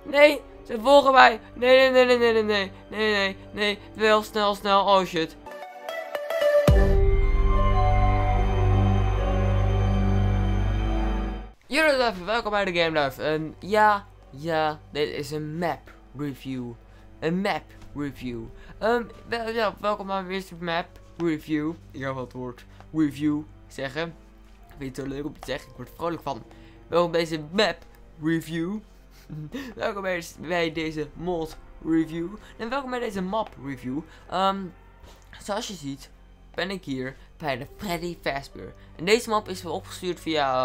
Nee, ze volgen mij. Nee, nee, nee, nee, nee, nee, nee, nee, nee. Wel snel, snel. Oh shit. Jullie even, welkom bij de Game Life. En ja, dit is een map review. Een map review. Welkom bij mijn eerste map review. Ik ga wat het woord review zeggen. Ik vind het zo leuk om te zeggen, ik word er vrolijk van. Welkom bij deze map review. Welkom bij deze mod review. En welkom bij deze map review. Zoals je ziet, ben ik hier bij de Freddy Fazbear. En deze map is opgestuurd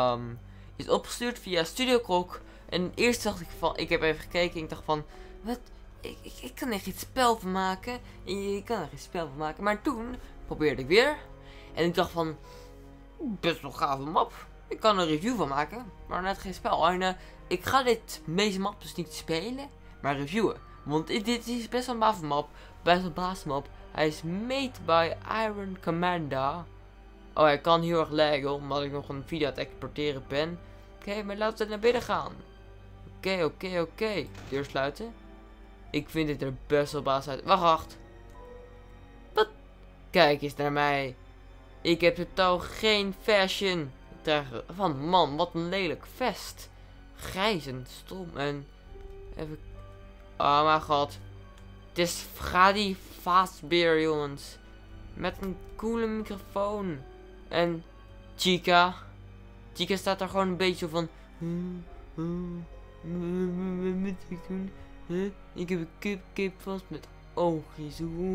via Studio Croc. En eerst dacht ik van, ik heb even gekeken en ik dacht van, wat? Ik kan er geen spel van maken. Je kan er geen spel van maken. Maar toen probeerde ik weer. En ik dacht van, best wel gave map. Ik kan er een review van maken, maar net geen spel. En ik ga deze map dus niet spelen, maar reviewen. Want dit is best wel een bave map. Best wel een baas map. Hij is made by Iron Commanda. Oh, hij kan heel erg laggen, omdat ik nog een video aan het exporteren ben. Oké, maar laten we naar binnen gaan. Oké. Deur sluiten. Ik vind dit er best wel baas uit. Wacht. Wat? Kijk eens naar mij. Ik heb totaal geen fashion. Ik draag van, man, wat een lelijk vest. Grijs en stom en... Even... Oh mijn god. Het is Freddy Fazbear, jongens. Met een coole microfoon. En Chica. Chica staat daar gewoon een beetje van... Wat moet ik doen? Ik heb een kip vast met oogjes.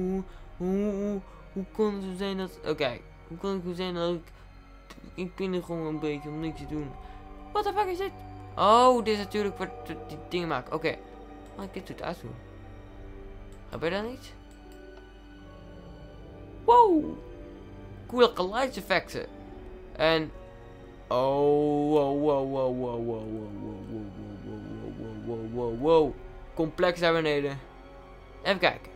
Hoe kon het zo zijn dat... Oké. Hoe kan het zo zijn dat ik ben er gewoon een beetje om niks te doen. What the fuck is dit? Oh, dit is natuurlijk wat die dingen maken. Oké. Oh, ik heb het uitdoen. Gebeurt dat niet? Wow. Coole geluidseffecten. En... Wow. Complex naar beneden. Even kijken.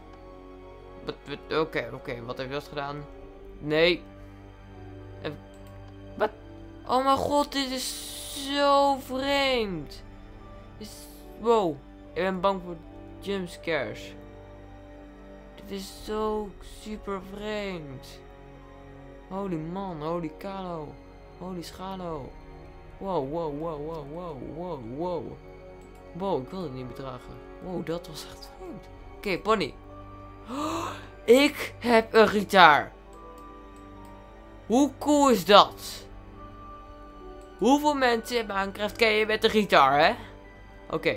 Oké. Wat heb je dat gedaan? Nee. Even. Wat? Oh mijn god, dit is zo vreemd. Wow. Ik ben bang voor jumpscares. Dit is zo super vreemd. Holy man, holy kalo. Holy schalo. Wow. Wow, ik wil het niet bedragen. Wow, dat was echt vreemd. Oké, Bonnie. Oh, ik heb een gitaar. Hoe cool is dat? Hoeveel mensen in Minecraft ken je met een gitaar, hè? Oké.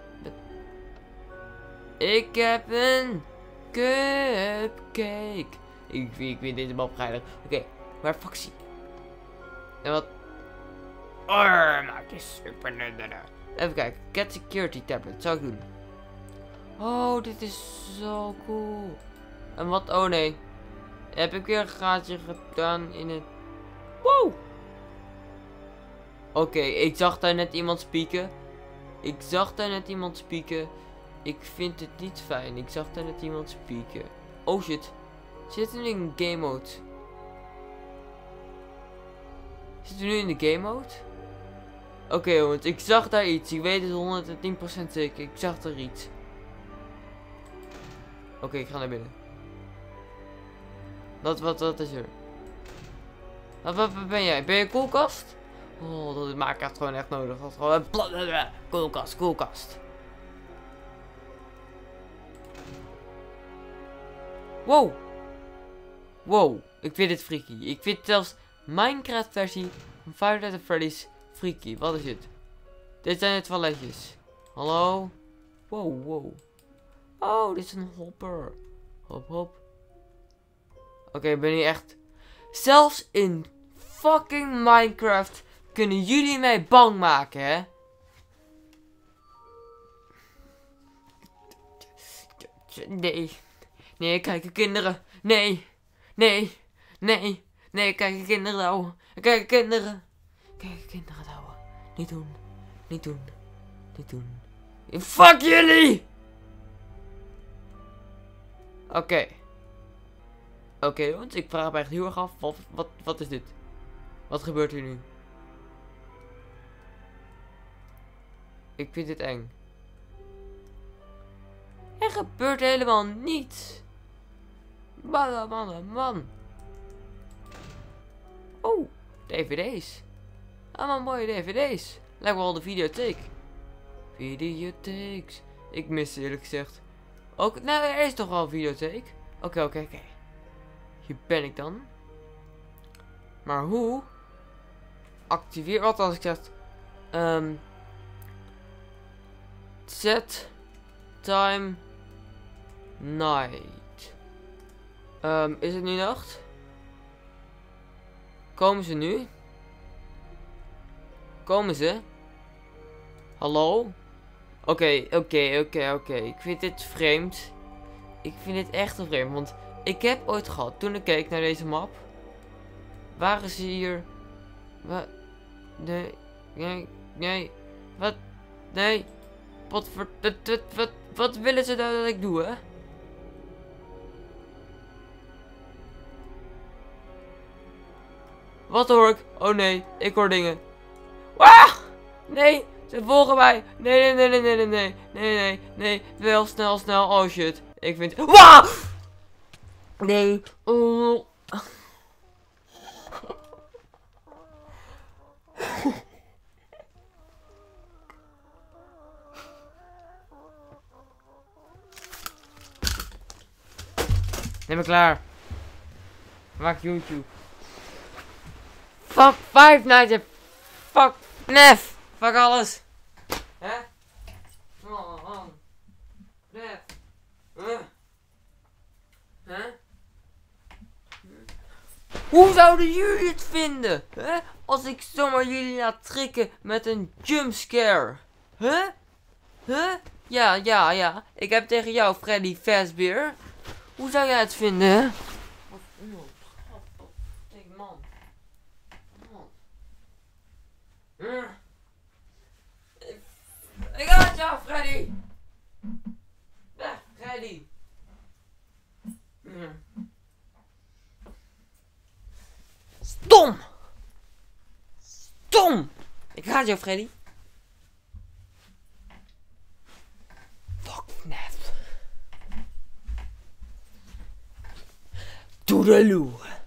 Ik heb een cupcake. Ik vind deze map geinig. Oké, maar factie. En wat? Maar het is super nuttig. Even kijken. Cat Security Tablet. Zou ik doen. Oh, dit is zo cool. En wat? Oh nee. Heb ik weer een gaatje gedaan in het... Wow. Oké, ik zag daar net iemand spieken. Ik vind het niet fijn. Ik zag daar net iemand spieken. Oh shit. Zit er nu in game mode? Zit er nu in de game mode? Oké, jongens, ik zag daar iets. Ik weet het 110% zeker. Ik zag er iets. Oké, ik ga naar binnen. Wat is er? Wat ben jij? Ben je een koelkast? Oh, dat maakt echt gewoon echt nodig. Dat is gewoon een koelkast. Wow, ik vind dit freaky. Ik vind zelfs Minecraft versie van Five Nights at Freddy's freaky. Wat is dit? Dit zijn de toiletjes. Hallo? Wow. Oh, dit is een hopper. Hop. Oké, ben je echt... Zelfs in fucking Minecraft kunnen jullie mij bang maken, hè? Nee, kijken kinderen. Nee, kijken kinderen nou. Kijken kinderen nou. Niet doen. Fuck jullie! Oké, want ik vraag me echt heel erg af. Wat is dit? Wat gebeurt hier nu? Ik vind dit eng. Er gebeurt helemaal niets. Man. Oh, dvd's. Allemaal mooie dvd's. Lijkt wel de videotheek. Videotheeks. Ik mis het eerlijk gezegd. Ook, nou, er is toch wel een videotheek. Oké. Hier ben ik dan. Maar hoe? Activeer, wat als ik zeg... Set time night. Is het nu nacht? Komen ze nu? Komen ze? Hallo? Oké. Ik vind dit vreemd. Ik vind dit echt een vreemd. Want ik heb ooit gehad, toen ik keek naar deze map. Waren ze hier... Wat? Nee. Wat? Nee. Wat willen ze dat ik doe, hè? Wat hoor ik? Oh nee, ik hoor dingen. Wauw! Nee, ze volgen mij. Nee. Wel, snel. Oh shit. Ik vind... Wauw! Nee. Oh. Neem me klaar. Maak YouTube. Fuck Five Nights at... Fuck Nef. Fuck alles. Hè? Oh. Nef. Huh? Hoe zouden jullie het vinden? Hè? Als ik zomaar jullie laat trikken met een jumpscare. Huh? Ja. Ik heb tegen jou Freddy Fazbear. Hoe zou jij het vinden, hè? Man. Ik haat jou, Freddy! Weg, Freddy! Stom! Ik haat jou, Freddy! Fuck Nef! Toedeloe!